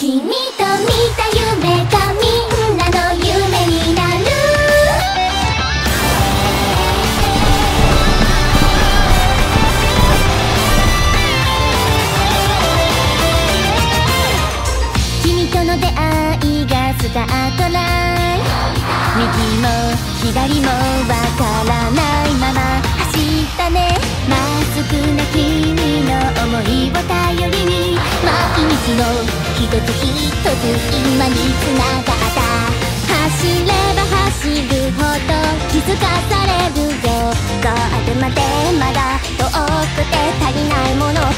君と見た夢がみんなの夢になる。君との出会いがスタートライン、右も左もわからないまま走ったね。まっすぐな君の想いを頼りに毎日の一つ一つ今につながった。走れば走るほど気づかされるよ。ゴールまでまだ遠くて足りないもの